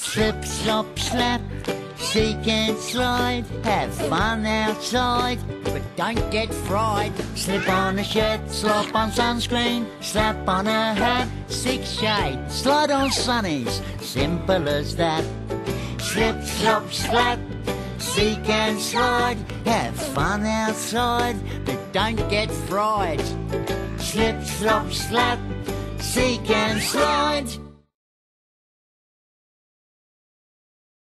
Slip, slop, slap, seek and slide. Have fun outside, but don't get fried. Slip on a shirt, slop on sunscreen. Slap on a hat, 6 shade. Slide on sunnies, simple as that. Slip, slop, slap, seek and slide. Have fun outside, but don't get fried. Slip, slop, slap, seek and slide.